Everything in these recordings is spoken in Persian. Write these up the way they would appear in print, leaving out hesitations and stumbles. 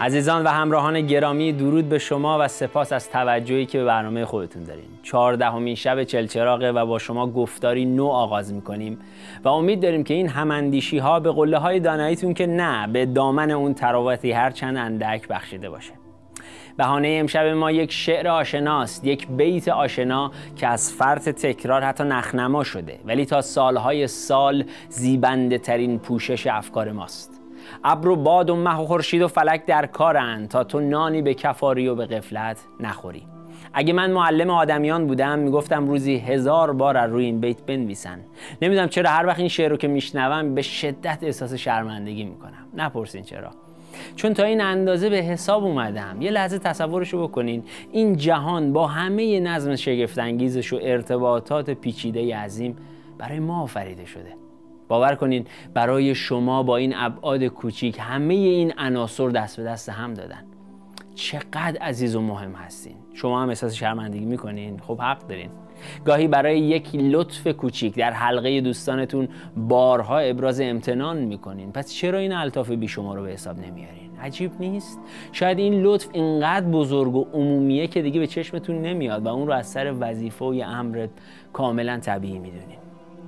عزیزان و همراهان گرامی، درود به شما و سپاس از توجهی که به برنامه خودتون دارین. 14مین شب چلچراغه و با شما گفتاری نو آغاز میکنیم و امید داریم که این هماندیشی ها به قله های داناییتون که نه به دامن اون تراوتی هر چند اندک بخشیده باشه. بهانه امشب ما یک شعر آشناست، یک بیت آشنا که از فرط تکرار حتی نخنما شده ولی تا سالهای سال زیبنده ترین پوشش افکار ماست. ابر و باد و مه و خورشید و فلک در کارند تا تو نانی به کفاری و به غفلت نخوری. اگه من معلم آدمیان بودم میگفتم روزی 1000 بار از روی این بیت بنویسن. نمیدونم چرا هر وقت این شعر رو که میشنوم به شدت احساس شرمندگی میکنم. نپرسین چرا، چون تا این اندازه به حساب اومدم. یه لحظه تصورشو بکنین، این جهان با همه نظم شگفت‌انگیزش و ارتباطات پیچیده عظیم برای ما آفریده شده. باور کنین برای شما با این ابعاد کوچیک همه این عناصر دست به دست هم دادن. چقدر عزیز و مهم هستین. شما هم احساس شرمندگی میکنین؟ خب حق دارین. گاهی برای یک لطف کوچیک در حلقه دوستانتون بارها ابراز امتنان میکنین. پس چرا این الطاف بیشمار رو به حساب نمیارین؟ عجیب نیست؟ شاید این لطف اینقدر بزرگ و عمومیه که دیگه به چشمتون نمیاد و اون رو از سر وظیفه و یه امر کاملا طبیعی میدونین.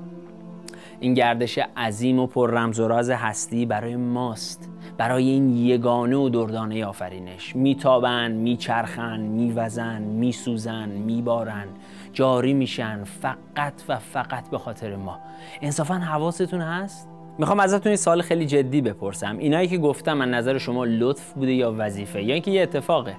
این گردش عظیم و پر رمز و راز هستی برای ماست، برای این یگانه و دردانه آفرینش. میتابن، میچرخن، میوزن، میسوزن، میبارن، جاری میشن فقط و فقط به خاطر ما. انصافا حواستون هست؟ میخوام ازتون این سوال خیلی جدی بپرسم. اینایی که گفتم من نظر شما لطف بوده یا وظیفه یا اینکه یه اتفاقه؟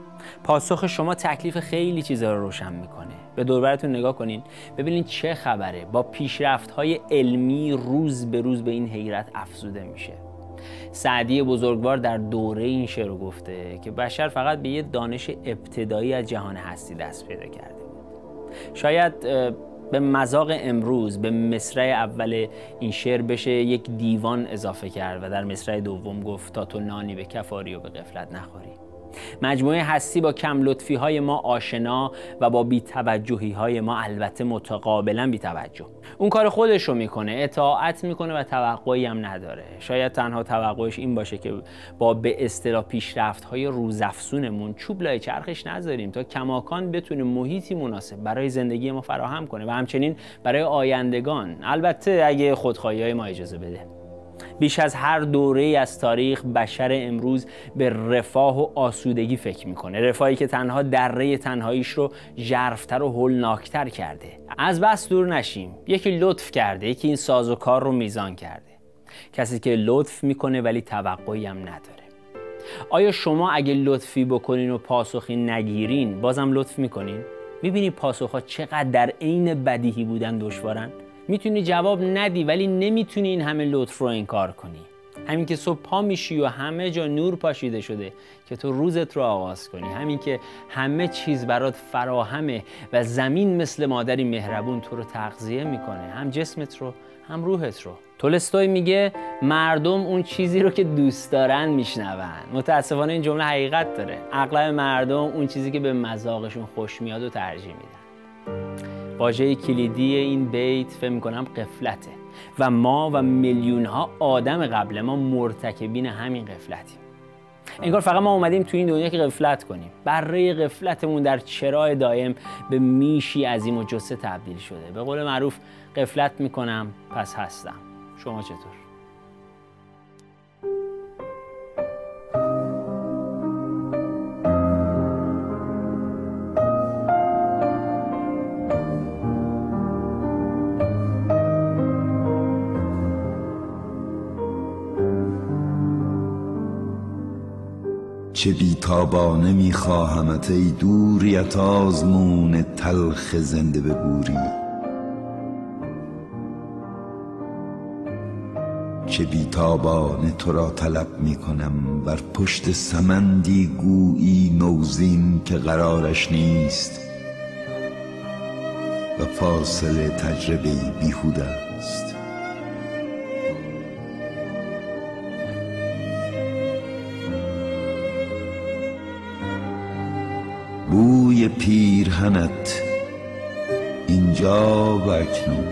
پاسخ شما تکلیف خیلی چیزا رو روشن میکنه. به دور و برتون نگاه کنین، ببینین چه خبره. با پیشرفت‌های علمی روز به روز به این حیرت افزوده میشه. سعدی بزرگوار در دوره این شعر رو گفته که بشر فقط به یه دانش ابتدایی از جهان هستی دست پیدا کرده بود. شاید به مذاق امروز به مصرع اول این شعر بشه یک دیوان اضافه کرد و در مصرع دوم گفت تا تو نانی به کفاری و به غفلت نخوری. مجموعه هستی با کم لطفی های ما آشنا و با بی‌توجهی های ما البته متقابلا بی‌توجه. اون کار خودش رو میکنه، اطاعت میکنه و توقعی هم نداره. شاید تنها توقعش این باشه که با به اصطلاح پیشرفت های روزافزونمون چوب لای چرخش نذاریم تا کماکان بتونه محیطی مناسب برای زندگی ما فراهم کنه و همچنین برای آیندگان، البته اگه خودخواهی های ما اجازه بده. بیش از هر دوره‌ای از تاریخ بشر امروز به رفاه و آسودگی فکر میکنه. رفاهی که تنها دره تنهاییش رو ژرف‌تر و هولناکتر کرده. از بس دور نشیم. یکی لطف کرده، یکی این سازوکار رو میزان کرده. کسی که لطف میکنه ولی توقعی هم نداره. آیا شما اگه لطفی بکنین و پاسخی نگیرین بازم لطف میکنین؟ میبینی پاسخها چقدر در عین بدیهی بودن دشوارن؟ میتونی جواب ندی ولی نمیتونی این همه لطف رو انکار کنی. همین که صبح پا میشی و همه جا نور پاشیده شده که تو روزت رو آغاز کنی. همین که همه چیز برات فراهمه و زمین مثل مادری مهربون تو رو تغذیه میکنه، هم جسمت رو هم روحت رو. تولستوی میگه مردم اون چیزی رو که دوست دارن میشنون. متاسفانه این جمله حقیقت داره. اغلب مردم اون چیزی که به مذاقشون خوش میاد و ترجیح میدن. واژه کلیدی این بیت فکر می‌کنم غفلته و ما و میلیون ها آدم قبل ما مرتکبین همین غفلتیم. انگار فقط ما اومدیم تو این دنیا که غفلت کنیم. بره غفلتمون در چراغ دائم به میشی عظیم و جثه تبدیل شده. به قول معروف غفلت میکنم پس هستم. شما چطور؟ چه بیتابانه میخواهمت ای دوریت آزمون تلخ زنده به گوری. چه بیتابانه تو را طلب میکنم بر پشت سمندی گویی نوزین که قرارش نیست و فاصله تجربه‌ای بیهوده است. بوی پیرهنت اینجا و اکنون،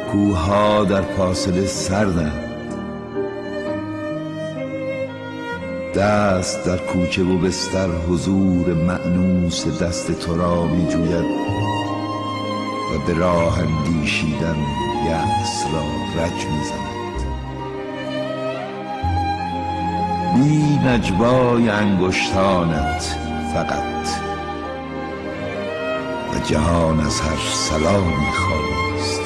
کوها در فاصله سردند، دست در کوچه و بستر حضور مأنوس دست تو را می جوید و به راه اندیشیدن یأس را رج می زند. بی نجوای انگشتانت فقط و جهان از هر سلامی خالی است.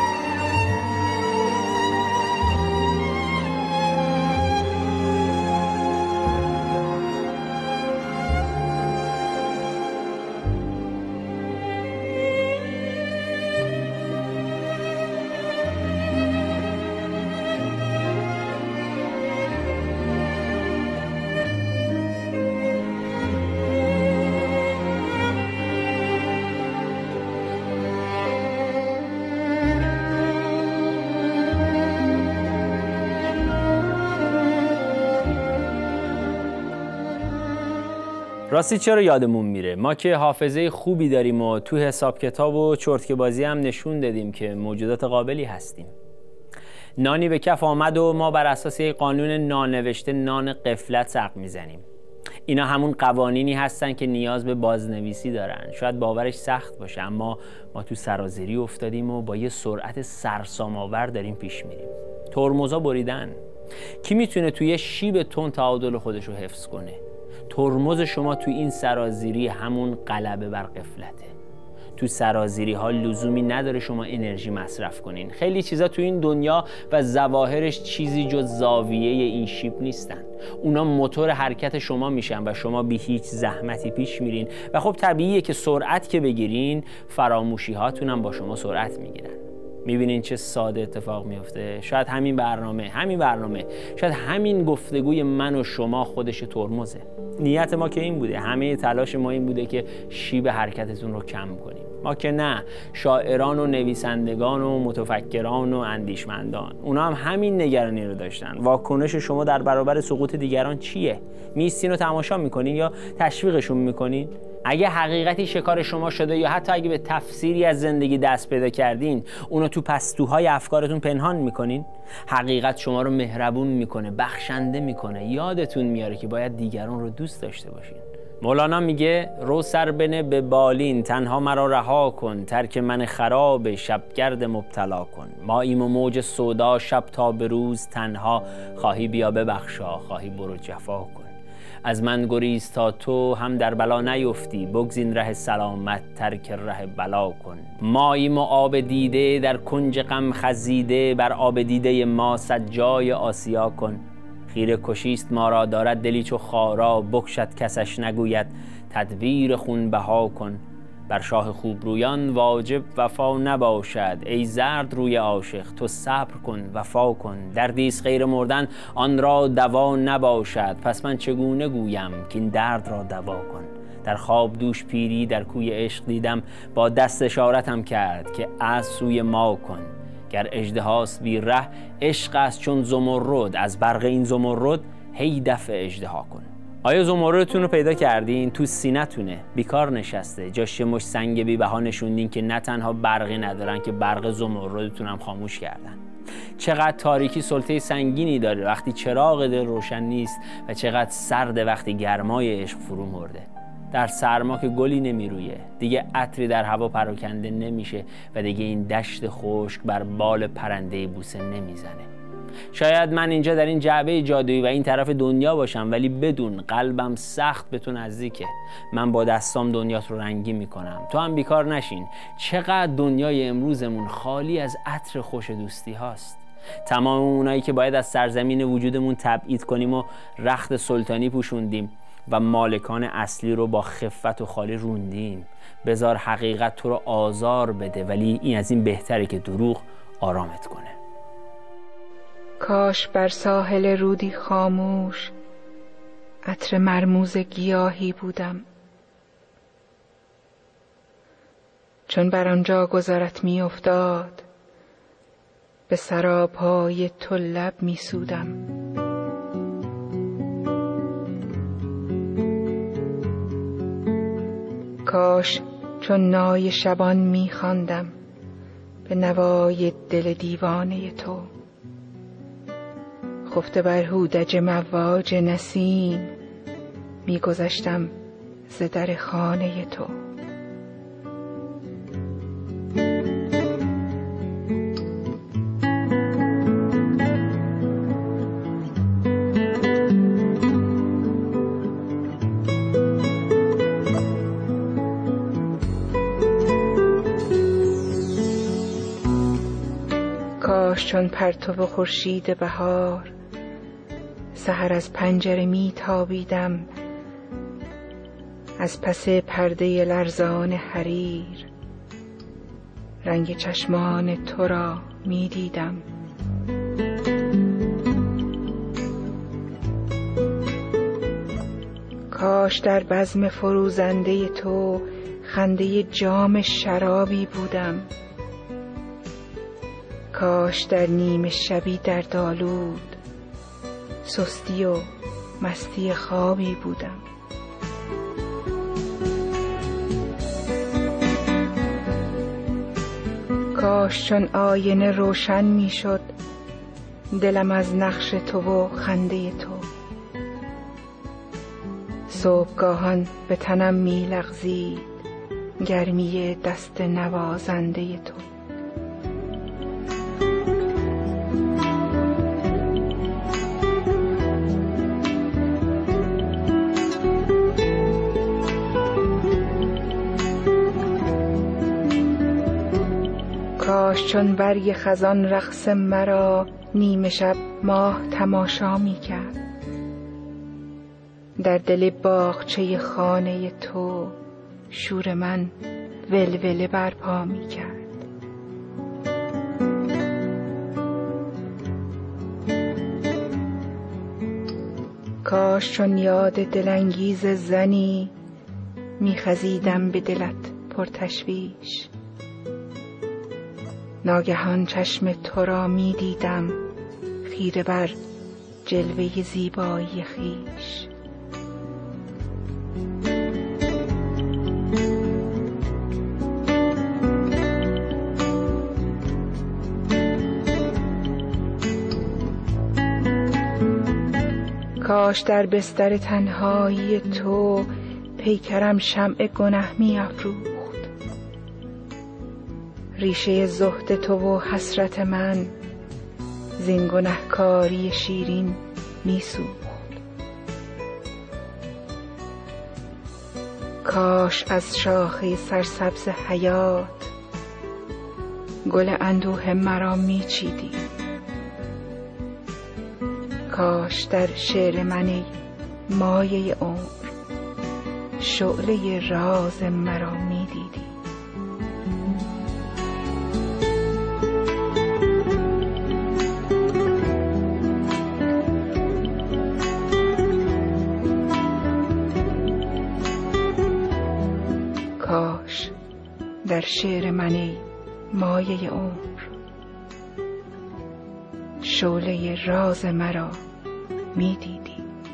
راستی چرا یادمون میره؟ ما که حافظه خوبی داریم و تو حساب کتاب و چرتکه بازی هم نشون دادیم که موجودات قابلی هستیم. نانی به کف آمد و ما بر اساس یک قانون نانوشته نان غفلت سق میزنیم. اینا همون قوانینی هستن که نیاز به بازنویسی دارن. شاید باورش سخت باشه، اما ما تو سرازیری افتادیم و با یه سرعت سرسام‌آور داریم پیش میریم. ترمزا بریدن. کی میتونه توی شیب تند تعادل خودش رو حفظ کنه؟ ترمز شما تو این سرازیری همون غلبه بر غفلته. تو سرازیری ها لزومی نداره شما انرژی مصرف کنین. خیلی چیزا تو این دنیا و ظواهرش چیزی جز زاویه این شیب نیستن. اونا موتور حرکت شما میشن و شما بی هیچ زحمتی پیش میرین و خب طبیعیه که سرعت که بگیرین فراموشی هاتون هم با شما سرعت میگیرن. میبینین چه ساده اتفاق میفته؟ شاید همین برنامه شاید همین گفتگوی من و شما خودش ترمزه. نیت ما که این بوده، همه تلاش ما این بوده که شیب حرکتتون رو کم کنیم. ما که نه، شاعران و نویسندگان و متفکران و اندیشمندان اونا هم همین نگرانی رو داشتن. واکنش شما در برابر سقوط دیگران چیه؟ میستین و تماشا میکنین یا تشویقشون میکنین؟ اگه حقیقتی شکار شما شده یا حتی اگه به تفسیری از زندگی دست پیدا کردین، اونو تو پستوهای افکارتون پنهان میکنین؟ حقیقت شما رو مهربون میکنه، بخشنده میکنه، یادتون میاره که باید دیگران رو دوست داشته باشین. مولانا میگه رو سر بنه به بالین، تنها مرا رها کن، ترک من خراب شبگرد مبتلا کن. ماییم و موج سودا شب تا به روز تنها، خواهی بیا ببخشا، خواهی برو جفا کن. از من گریز تا تو هم در بلا نیفتی، بگزین ره سلامت ترک ره بلا کن. ماییم و آب دیده در کنج غم خزیده، بر آب دیده ما سجای آسیا کن. خیره کشیست ما را دارد دلی چو خارا، بکشد کسش نگوید تدبیر خونبها کن. بر شاه خوبرویان واجب وفا نباشد، ای زرد روی عاشق تو صبر کن وفا کن. دردیست غیر مردن آن را دوا نباشد، پس من چگونه گویم که این درد را دوا کن. در خواب دوش پیری در کوی عشق دیدم، با دست اشارتم کرد که از سوی ما کن. گر اژدهاست بی ره عشق است چون زمرد، از برق این زمرد هی دفع اژدها کن. آیا زمردتون رو پیدا کردین؟ تو سینه‌تونه، بیکار نشسته، جاش یه مشت سنگ بی بها نشوندین که نه تنها برقی ندارن که برق زمردتون هم خاموش کردن. چقدر تاریکی سلطه سنگینی داره وقتی چراغ دل روشن نیست و چقدر سرده وقتی گرمای عشق فرو مرده. در سرما که گلی نمیرویه، دیگه عطری در هوا پراکنده نمیشه و دیگه این دشت خشک بر بال پرنده بوسه نمیزنه. شاید من اینجا در این جعبه جادویی و این طرف دنیا باشم، ولی بدون قلبم سخت به تو نزدیکه. من با دستام دنیات رو رنگی میکنم، تو هم بیکار نشین. چقدر دنیای امروزمون خالی از عطر خوش دوستی هاست. تمام اونایی که باید از سرزمین وجودمون تبعید کنیم و رخت سلطانی پوشوندیم و مالکان اصلی رو با خفت و خالی روندیم. بذار حقیقت تو رو آزار بده، ولی این از این بهتره که دروغ آرامت کنه. کاش بر ساحل رودی خاموش عطر مرموز گیاهی بودم، چون بر آنجا گذرت می افتاد به سراپای تو لب می سودم. کاش چون نای شبان می خواندم به نوای دل دیوانه تو. خفته بر هودج مواج نسیم، میگذشتم ز در خانه تو. کاش چون پرتو خورشید بهار سحر از پنجره میتابیدم، از پس پرده لرزان حریر رنگ چشمان تو را میدیدم. کاش در بزم فروزنده تو خنده جام شرابی بودم، کاش در نیمه شبی دردآلود سستی و مستی خوابی بودم. کاش چون آینه روشن میشد دلم از نقش تو و خنده تو، صبحگاهان به تنم میلغزید گرمی دست نوازنده تو. کاش چون برگ خزان رقص مرا نیمه شب ماه تماشا می کرد، در دل باغچه خانه تو شور من ولوله برپا می کرد. کاش چون یاد دلانگیز زنی می خزیدم به دلت پرتشویش، ناگهان چشم تو را می دیدم خیره بر جلوه زیبایی خویش. کاش در بستر تنهایی تو پیکرم شمع گنه می افروخت، ریشه زهد تو و حسرت من زین گنهکاری شیرین می سوخت. کاش از شاخه سرسبز حیات گل اندوه مرا می چیدی، کاش در شعر من ای مایه عمر شعله راز مرا می دیدی. کاش در شعر من ای مایه عمر شعله راز مرا می دیدی.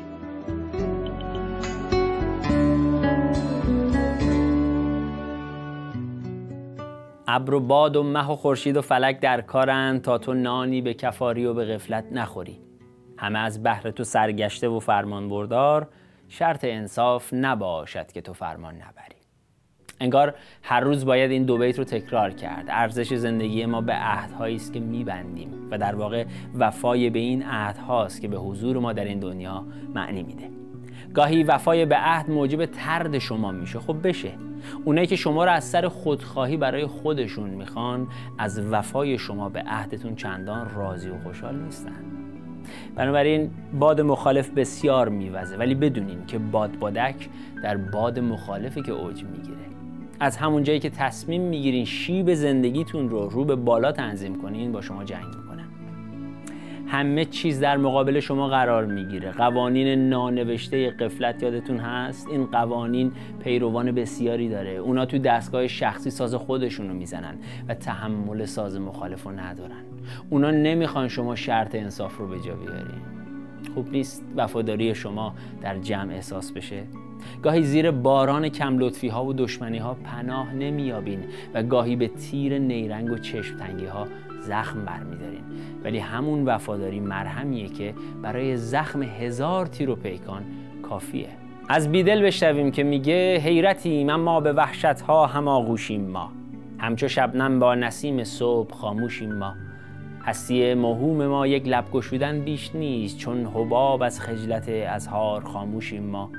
ابر و باد و مه و خورشید و فلک در کارند تا تو نانی به کفاری و به غفلت نخوری. همه از بهر تو سرگشته و فرمان بردار، شرط انصاف نباشد که تو فرمان نبری. انگار هر روز باید این دو بیت رو تکرار کرد. ارزش زندگی ما به عهدهایی است که میبندیم و در واقع وفای به این عهدهاست که به حضور ما در این دنیا معنی میده. گاهی وفای به عهد موجب طرد شما میشه. خب بشه. اونایی که شما رو از سر خودخواهی برای خودشون میخوان از وفای شما به عهدتون چندان راضی و خوشحال نیستن. بنابراین باد مخالف بسیار میوزه، ولی بدونین که بادک در باد مخالفی که اوج میگیره. از همون جایی که تصمیم میگیرین شیب زندگیتون رو به بالا تنظیم کنین، با شما جنگ میکنن. همه چیز در مقابل شما قرار میگیره. قوانین نانوشته غفلت یادتون هست؟ این قوانین پیروان بسیاری داره. اونا تو دستگاه شخصی ساز خودشونو میزنن و تحمل ساز مخالف رو ندارن. اونا نمیخوان شما شرط انصاف رو به جا بیارین. خوب نیست وفاداری شما در جمع احساس بشه؟ گاهی زیر باران کم لطفی ها و دشمنی ها پناه نمیابین و گاهی به تیر نیرنگ و چشم تنگی ها زخم برمی‌دارین، ولی همون وفاداری مرهمیه که برای زخم 1000 تیر و پیکان کافیه. از بیدل بشنویم که میگه حیرتیم اما به وحشت‌ها هماغوشیم ما، همچو شبنم با نسیم صبح خاموشیم ما. هستی موهوم ما یک لب گشودن بیش نیست، چون حباب از خجلت اظهار خاموشیم ما.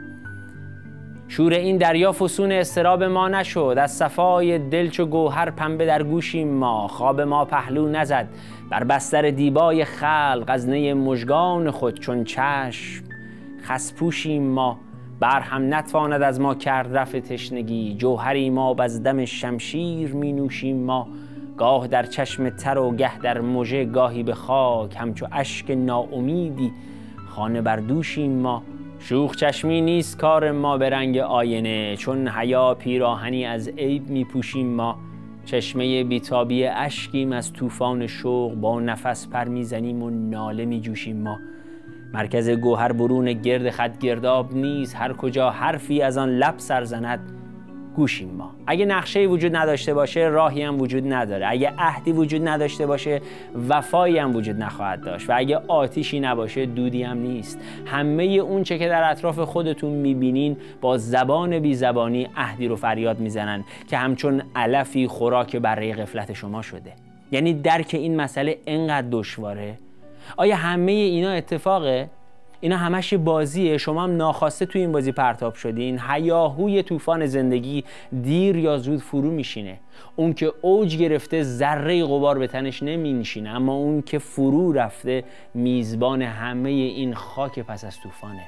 شور این دریا فسون اضطراب ما نشد، از صفای دل چو گوهر پنبه در گوشیم ما. خواب ما پهلو نزد بر بستر دیبای خلق، از نی مژگان خود چون چشم خس پوشیم ما. بر هم نتواند از ما کرد رفع تشنگی، جوهری ما از دم شمشیر می نوشیم ما. گاه در چشم تر و گه در مژه، گاهی به خاک همچو اشک ناامیدی خانه بر دوشیم ما. شوخ چشمی نیست کار ما به رنگ آینه، چون حیا پیراهنی از عیب می پوشیم ما. چشمه بیتابی اشکیم از طوفان شوق، با نفس پر می زنیم و ناله می جوشیم ما. مرکز گوهر برون گرد خط گرداب نیست، هر کجا حرفی از آن لب سر زند گوشیم ما. اگه نقشه‌ای وجود نداشته باشه راهی هم وجود نداره، اگه عهدی وجود نداشته باشه وفایی هم وجود نخواهد داشت، و اگه آتیشی نباشه دودی هم نیست. همه اون چه که در اطراف خودتون میبینین با زبان بی زبانی عهدی رو فریاد میزنن که همچون علفی خوراک بره غفلت شما شده. یعنی درک این مسئله اینقدر دشواره. آیا همه اینا اتفاقه؟ اینا همش بازیه، شما هم ناخواسته تو این بازی پرتاب شدین. هیاهوی طوفان زندگی دیر یا زود فرو میشینه. اون که اوج گرفته ذره غبار به تنش نمینشینه، اما اون که فرو رفته میزبان همه این خاک پس از طوفانه.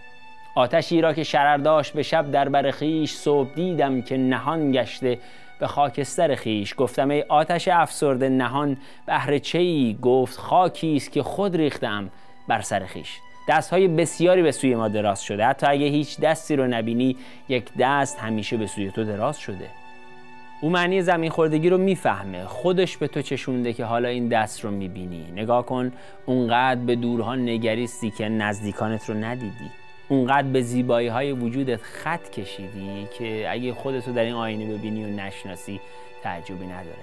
آتشی را که شرر داشت به شب در بر خویش، صبح دیدم که نهان گشته به خاکستر خویش. گفتم ای آتش افسرده نهان بهر چیی؟ گفت خاکی است که خود ریختم بر سر خویش. دست‌های بسیاری به سوی ما دراز شده، حتی اگه هیچ دستی رو نبینی یک دست همیشه به سوی تو دراز شده. او معنی زمین خوردگی رو میفهمه، خودش به تو چشونده که حالا این دست رو میبینی. نگاه کن، اونقدر به دورها نگریستی که نزدیکانت رو ندیدی، اونقدر به زیبایی‌های وجودت خط کشیدی که اگه خودتو در این آینه ببینی و نشناسی تعجبی نداره.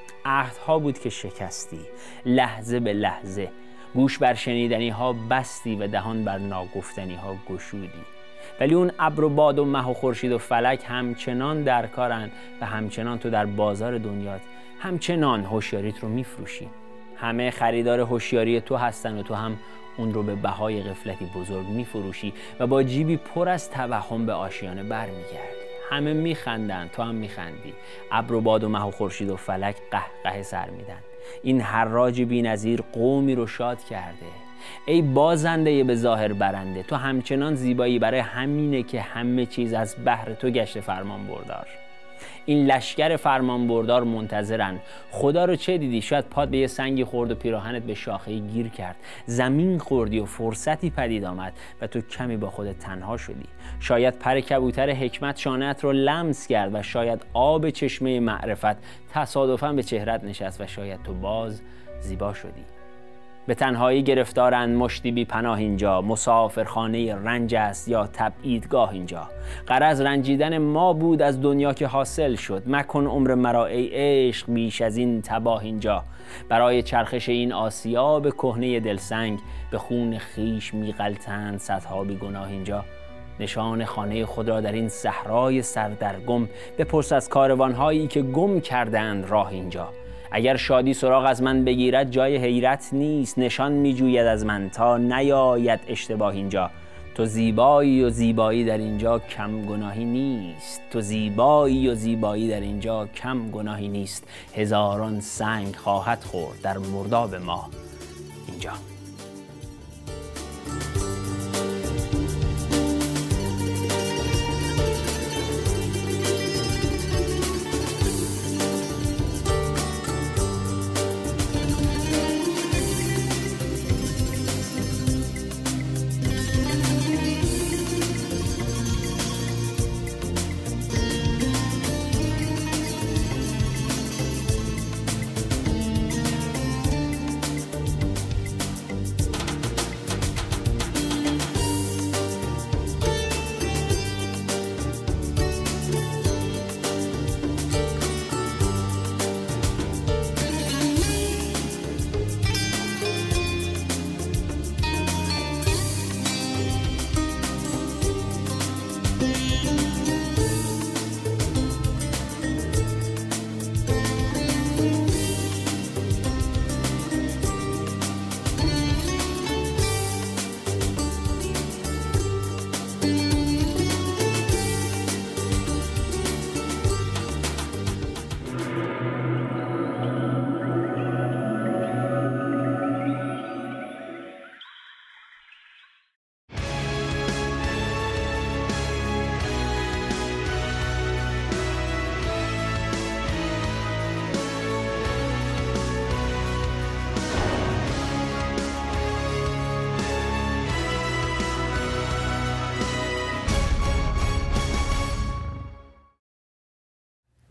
عهدها بود که شکستی، لحظه به لحظه گوش بر شنیدنی ها بستی و دهان بر ناگفتنی ها گشودی. ولی اون ابر و باد و مه و خورشید و فلک همچنان در کارن و همچنان تو در بازار دنیات همچنان هوشیاریت رو میفروشی. همه خریدار هوشیاری تو هستن و تو هم اون رو به بهای غفلتی بزرگ میفروشی و با جیبی پر از توهم به آشیانه برمیگردی. همه میخندن، تو هم میخندی. ابر و باد و مه و خورشید و فلک قهقه سر میدن. این حراج بی‌نظیر قومی رو شاد کرده. ای بازنده به ظاهر برنده، تو همچنان زیبایی، برای همینه که همه چیز از بهر تو گشته فرمان بردار. این لشکر فرمان بردار منتظرن. خدا رو چه دیدی؟ شاید پات به یه سنگی خورد و پیراهنت به شاخه‌ای گیر کرد، زمین خوردی و فرصتی پدید آمد و تو کمی با خودت تنها شدی. شاید پر کبوتر حکمت شانه‌ات رو لمس کرد و شاید آب چشمه معرفت تصادفاً به چهرت نشست و شاید تو باز زیبا شدی. به تنهایی گرفتارند مشتی بی پناه اینجا، مسافرخانه رنج است یا تبعیدگاه اینجا. غرض رنجیدن ما بود از دنیا که حاصل شد، مکن عمر مرا ای عشق بیش از این تباه اینجا. برای چرخش این آسیاب کهنه دلسنگ، به خون خیش میغلطند صدها بی گناه اینجا. نشان خانه خود را در این صحرای سردرگم، بپرس از کاروانهایی که گم کردند راه اینجا. اگر شادی سراغ از من بگیرد جای حیرت نیست، نشان میجوید از من تا نیاید اشتباه اینجا. تو زیبایی و زیبایی در اینجا کم گناهی نیست، تو زیبایی و زیبایی در اینجا کم گناهی نیست. هزاران سنگ خواهد خورد در مرداب ما اینجا.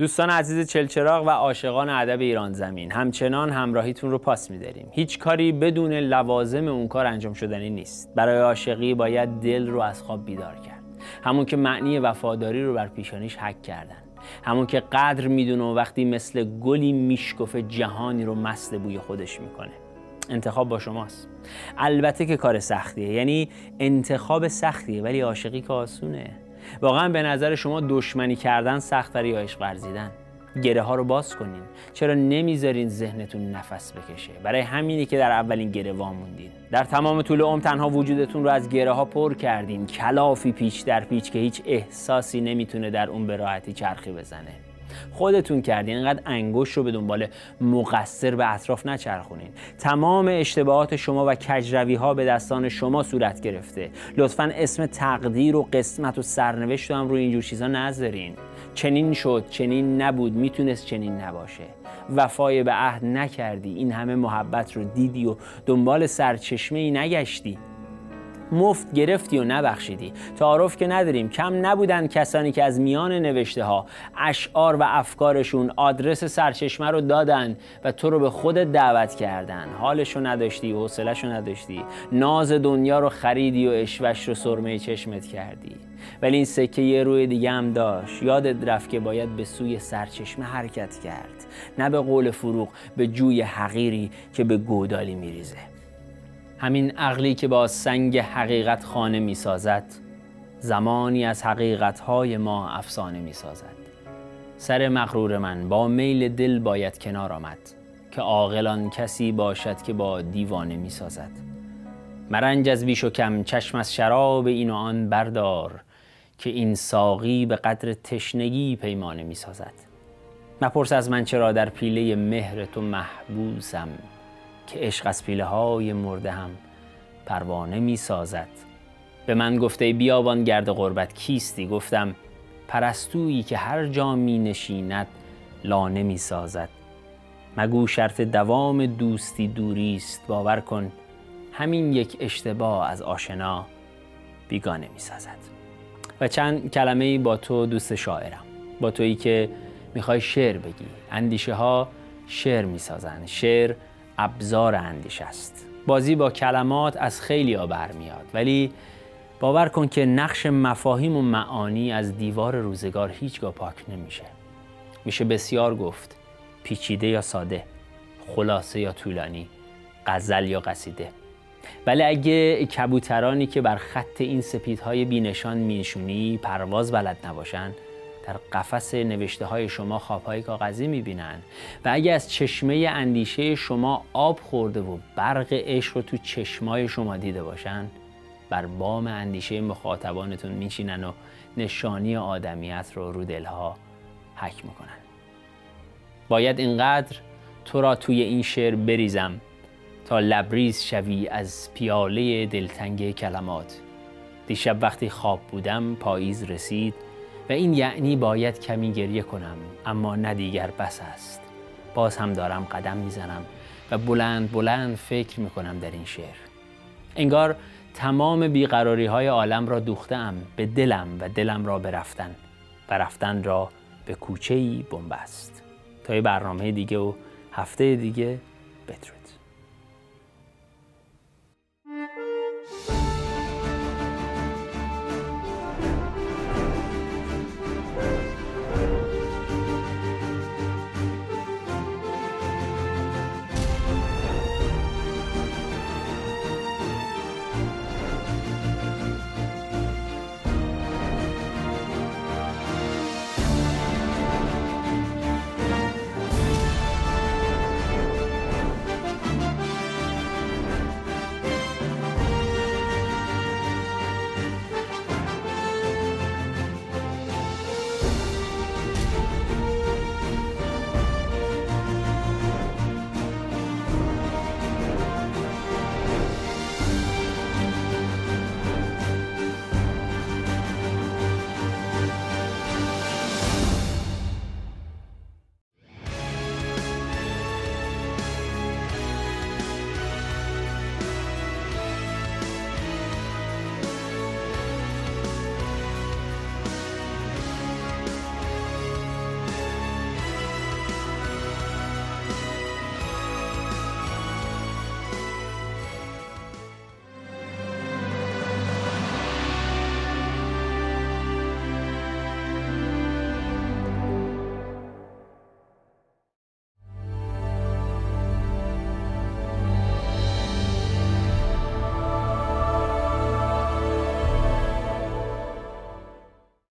دوستان عزیز چلچراغ و عاشقان ادب ایران زمین، همچنان همراهیتون رو پاس می‌داریم. هیچ کاری بدون لوازم اون کار انجام شدنی نیست. برای عاشقی باید دل رو از خواب بیدار کرد. همون که معنی وفاداری رو بر پیشانیش حک کردن. همون که قدر میدونه و وقتی مثل گلی میشکفه جهانی رو مست بوی خودش میکنه. انتخاب با شماست. البته که کار سختیه، یعنی انتخاب سختیه، ولی عاشقی که آسونه. واقعا به نظر شما دشمنی کردن سخت‌تره یا عشق ورزیدن؟ گره ها رو باز کنین. چرا نمیذارین ذهنتون نفس بکشه؟ برای همینی که در اولین گره واموندین. در تمام طول عمر تنها وجودتون رو از گره ها پر کردین، کلافی پیچ در پیچ که هیچ احساسی نمیتونه در اون به راحتی چرخی بزنه. خودتون کردین. اینقدر انگشت رو به دنبال مقصر به اطراف نچرخونین. تمام اشتباهات شما و کجروی ها به دستان شما صورت گرفته. لطفاً اسم تقدیر و قسمت و سرنوشت هم روی اینجور چیزا نذارین. چنین شد، چنین نبود، میتونست چنین نباشه. وفای به عهد نکردی، این همه محبت رو دیدی و دنبال سرچشمه ای نگشتی. مفت گرفتی و نبخشیدی. تعارف که نداریم، کم نبودن کسانی که از میان نوشته ها، اشعار و افکارشون آدرس سرچشمه رو دادن و تو رو به خودت دعوت کردن. حالشو نداشتی، حوصله‌شو نداشتی، ناز دنیا رو خریدی و عشوه‌اش رو سرمه چشمت کردی. ولی این سکه یه روی دیگه هم داشت. یادت رفت که باید به سوی سرچشمه حرکت کرد، نه به قول فروغ به جوی حقیری که به گودالی میریزه. همین عقلی که با سنگ حقیقت خانه می سازد، زمانی از حقیقتهای ما افسانه می سازد. سر مغرور من با میل دل باید کنار آمد، که عاقلان کسی باشد که با دیوانه می سازد. مرنج از بیش و کم چشم از شراب این و آن بردار، که این ساقی به قدر تشنگی پیمانه می سازد. مپرس از من چرا در پیله مهر تو محبوسم، که عشق از پیله های مرده هم پروانه می سازد. به من گفته بیابان گرد غربت کیستی؟ گفتم پرستویی که هر جا می نشیند لانه می سازد. مگو شرط دوام دوستی دوریست، باور کن همین یک اشتباه از آشنا بیگانه می سازد. و چند کلمه‌ای با تو دوست شاعرم، با تویی که میخوای شعر بگی. اندیشه ها شعر می سازن. شعر ابزار اندیشه است. بازی با کلمات از خیلی ها برمیاد، ولی باور کن که نقش مفاهیم و معانی از دیوار روزگار هیچگاه پاک نمیشه. میشه بسیار گفت، پیچیده یا ساده، خلاصه یا طولانی، غزل یا قصیده. ولی اگه کبوترانی که بر خط این سپیدهای بینشان میشونی پرواز بلد نباشن، در قفس نوشته های شما خوابهای کاغذی میبینن. و اگه از چشمه اندیشه شما آب خورده و برق عشق رو تو چشمای شما دیده باشن، بر بام اندیشه مخاطبانتون میشینن و نشانی آدمیت رو دلها حک میکنن. باید اینقدر تو را توی این شعر بریزم تا لبریز شوی از پیاله دلتنگ کلمات. دیشب وقتی خواب بودم پاییز رسید و این یعنی باید کمی گریه کنم، اما نه دیگر بس است. باز هم دارم قدم میزنم و بلند بلند فکر میکنم در این شعر. انگار تمام بیقراری های عالم را دوختم به دلم و دلم را به رفتن و رفتن را به کوچه‌ای بنبست. تا یه برنامه دیگه و هفته دیگه بدرود.